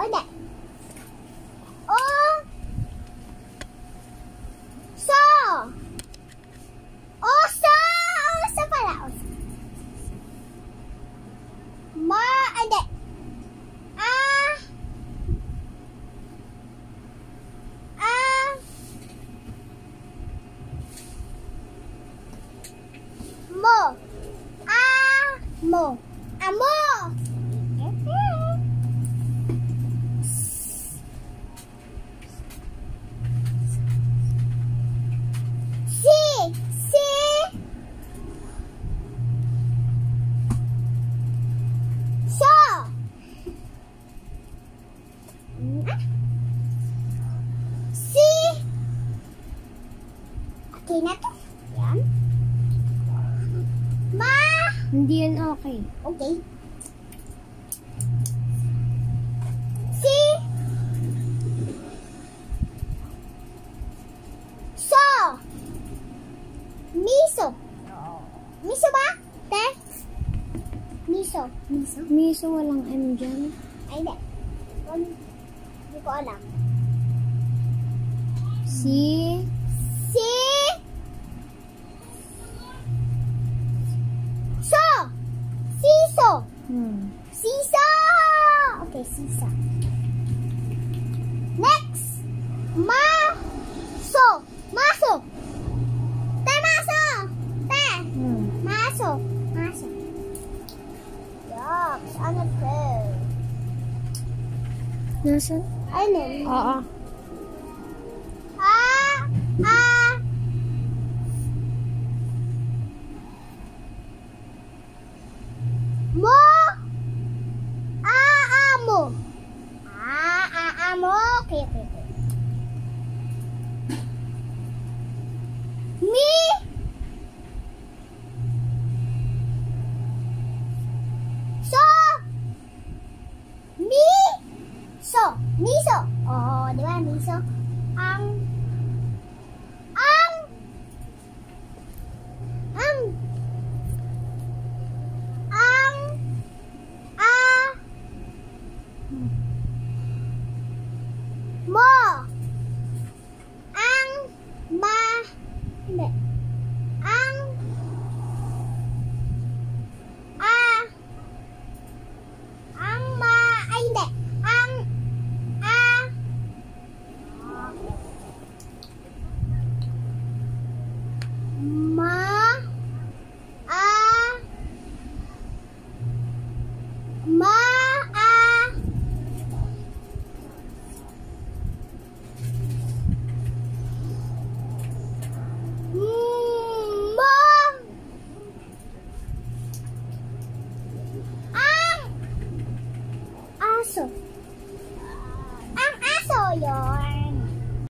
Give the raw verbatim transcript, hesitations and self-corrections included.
hindi. O. So. Oso. Oso pala. Oso. Ma. Hindi. Ah. Ah. Mo. Ah. Mo. Amo. Okay na to. Yan. Ma. Hindi yun okay. Okay. Si. So. Miso. Miso ba? Te? Miso. Miso? Miso walang M dyan. Ay, hindi. Hindi ko alam. Si. Si. So. Siso. Hmm. Siso. Okay, siso. Next. Maso. Maso. Te, maso. Te. Hmm. Maso. Maso. Yuck. Saan na te? Nasaan? Ano? Oo. Ah. Ah. Mo. Aamo. Ah, aamo. Okay, okay, okay. Mi. So. Mi. So. Miso. Oh, di ba? Miso. Ang. Ang. Ang. Ang. A. Mo. Ang. Ma. Hindi. Ang. A. Ang ma. Ay, hindi. Ang. A. Ma. A. Ma. A. Mo. Ang. Aso. Ang aso yun.